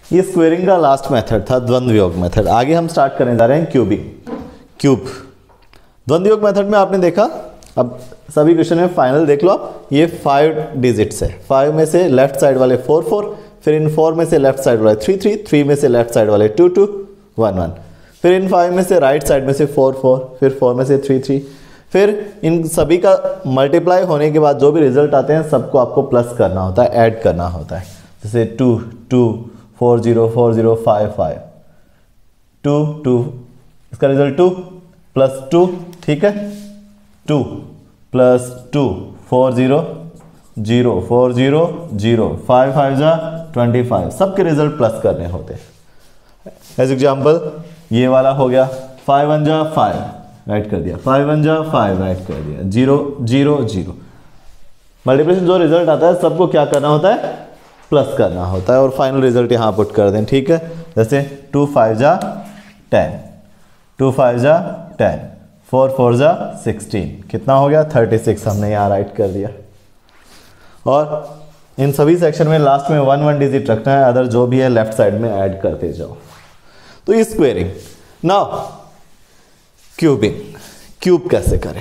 ये स्क्वेयरिंग का last method था, द्वंद्व योग मेथड। आगे हम स्टार्ट करने जा रहे हैं क्यूबिंग, क्यूब। द्वंद्व योग मेथड में आपने देखा, अब सभी क्वेश्चन में फाइनल देख लो आप, ये 5 डिजिट्स है। 5 में से लेफ्ट साइड वाले 4 4, फिर इन 4 में से लेफ्ट साइड वाले 3 3, 3 में से लेफ्ट साइड वाले 2 2 1 1, फिर इन 5 में से राइट साइड में से 4 4, फिर 4 में से 3 3, फिर इन सभी का मल्टीप्लाई होने के बाद जो भी रिजल्ट आते हैं सबको आपको प्लस करना होता है, ऐड करना होता है। जैसे 2 2 4 0 4 0 5 5 2 2, इसका रिजल्ट 2 प्लस 2, ठीक है, 2 प्लस 2 4 0 0 4 0 0 5 5 जा 25, सबके रिजल्ट प्लस करने होते हैं। एज एग्जाम्पल ये वाला हो गया, 5 1 जा 5 राइट कर दिया, 5 1 जा 5 राइट कर दिया, 0 0 0। मल्टीप्लिकेशन जो रिजल्ट आता है सबको क्या करना होता है, प्लस करना होता है, और फाइनल रिजल्ट यहाँ पुट कर दें, ठीक है। जैसे 2 5 जा 10, 2 5 जा 10, 4 4 जा 16, कितना हो गया 36, हमने यहाँ राइट कर दिया। और इन सभी सेक्शन में लास्ट में 1 1 डिजिट रखना है, अदर जो भी है लेफ्ट साइड में ऐड करते जाओ। तो ये स्क्वेयरिंग। नाउ क्यूबिंग, क्यूब कैसे करें।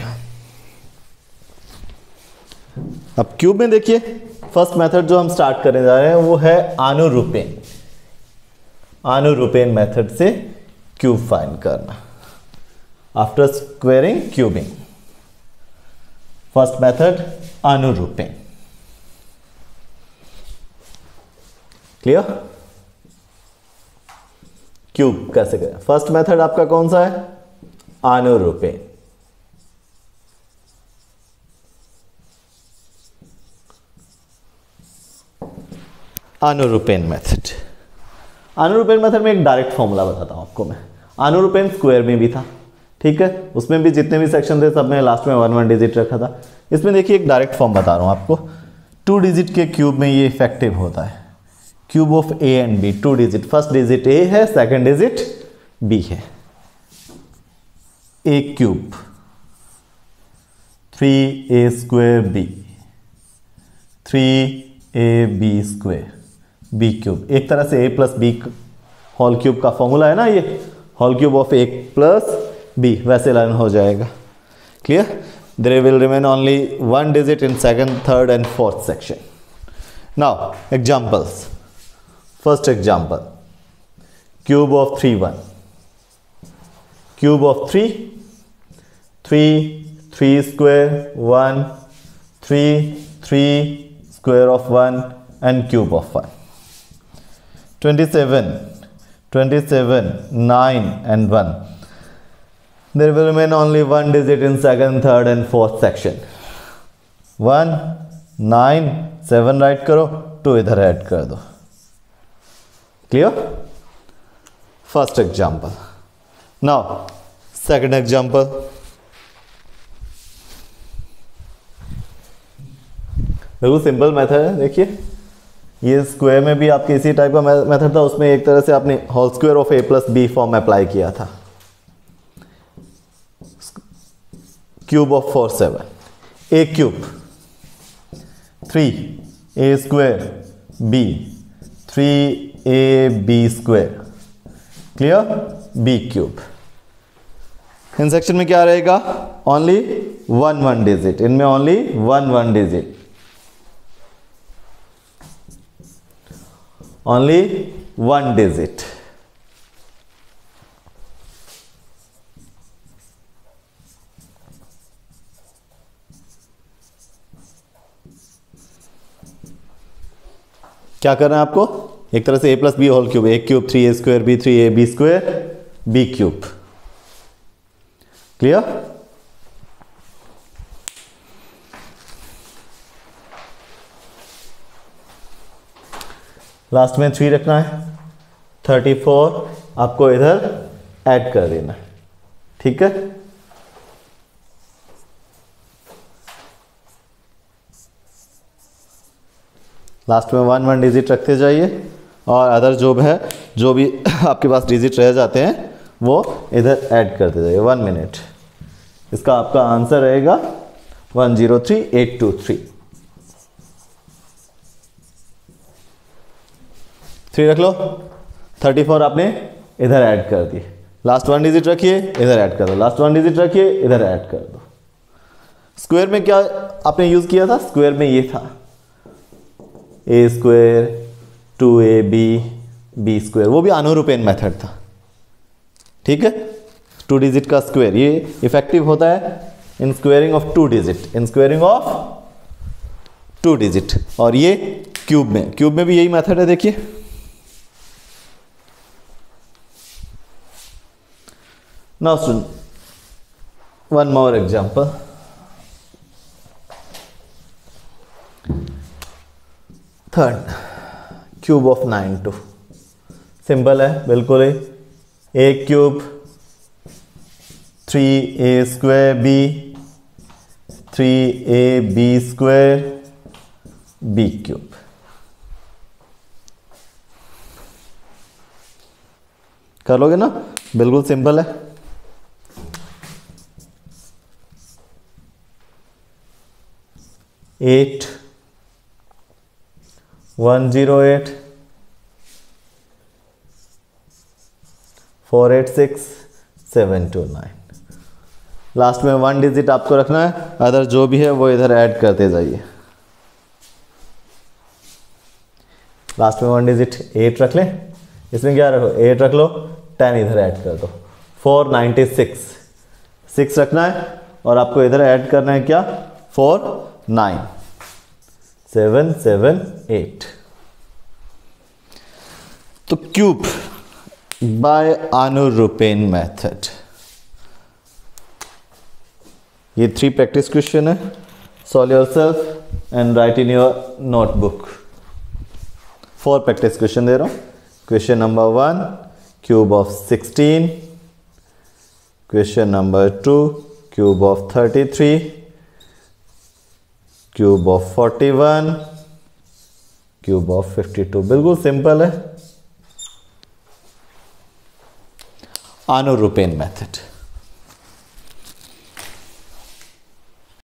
अब क्यूब में देखिए फर्स्ट मेथड जो हम स्टार्ट करने जा रहे हैं वो है अनुरूपेण। अनुरूपेण मेथड से क्यूब फाइंड करना after squaring cubing. First method अनुरूपेण, क्लियर। क्यूब कैसे करें, फर्स्ट मेथड आपका कौन सा है, अनुरूपेण। अनुरूपेण मेथड, अनुरूपेण मेथड में एक डायरेक्ट फॉर्मूला बताता हूं आपको मैं। अनुरूपेण स्क्वायर में भी था, ठीक है, उसमें भी जितने भी सेक्शन थे सब में लास्ट में 1 1 डिजिट रखा था। इसमें देखिए एक डायरेक्ट फॉर्म बता रहा हूं आपको, 2 डिजिट के क्यूब में ये इफेक्टिव होता है। Cube of A and B, 2 digit, first digit A है, सेकेंड डिजिट बी है। A cube 3a square B, 3ab square B cube. एक तरह से a plus B whole cube का फॉर्मूला है ना, ये whole cube of a plus b, वैसे लर्न हो जाएगा, clear. There will remain only 1 digit in second, third and fourth section. Now examples. First example, cube of 3 1, cube of 3 3 square 1, 3 square of 1 and cube of 1. 27 9 and 1. There will remain only 1 digit in second, third and fourth section. 1 9 7 right करो, 2 इधर add कर दो, clear. First example. Now second example. बिल्कुल simple method है, देखिए ये square में भी आपके इसी टाइप का मेथड था, उसमें एक तरह से आपने whole square of a plus B form apply किया था। Cube of 4 7, a cube 3a square b, 3ab square, clear, b cube. इन सेक्शन में क्या रहेगा, ओनली 1 1 डिजिट, इनमें ओनली 1 1 डिजिट, ओनली 1 डिजिट। क्या करना है आपको, एक तरह से a plus B whole cube, a cube 3a square b, 3ab square b cube, clear. Last में 3 रखना है, 34 आपको इधर ऐड कर देना है, ठीक है। लास्ट में 1 1 डिजिट रखते जाइए, और अदर जो भी आपके पास डिजिट रह जाते हैं वो इधर ऐड करते जाइए। 1 मिनट। इसका आपका आंसर रहेगा 103823। 3 रख लो। 34 आपने इधर ऐड कर दी, लास्ट 1 डिजिट रखिए इधर ऐड कर दो, लास्ट 1 डिजिट रखिए इधर ऐड कर दो। स्क्वायर में क्या आपने यूज किया था? स्क्वायर में ये था ए स्क्वायर 2ab बी स्क्वायर, वो भी अनुरूपेण मेथड था। ठीक है, 2 डिजिट का स्क्वायर ये इफेक्टिव होता है in squaring of 2 digit, in squaring of 2 digit. और ये क्यूब में भी यही मेथड है। देखिए now student, one more example. Third, cube of 92। Simple है बिल्कुल ही, A cube 3a square B 3ab square B cube. कर लोगे ना? बिल्कुल सिंपल है। एट 108 486 729। लास्ट में 1 डिजिट आपको रखना है, अदर जो भी है वो इधर ऐड करते जाइए। लास्ट में 1 डिजिट 8 रख लें, इसमें क्या रखो 8 रख लो, 10 इधर ऐड कर दो, 496 6 रखना है और आपको इधर ऐड करना है क्या 4 9 7 7 8। तो क्यूब बाय अनुरूपेण मेथड, ये 3 प्रैक्टिस क्वेश्चन है। Solve yourself and write in your notebook. 4 practice question दे रहा हूं। Question number 1 cube of 16, question number 2 cube of 33, cube of 41, cube of 52। बिल्कुल सिंपल है, अनुरूपेण मेथड।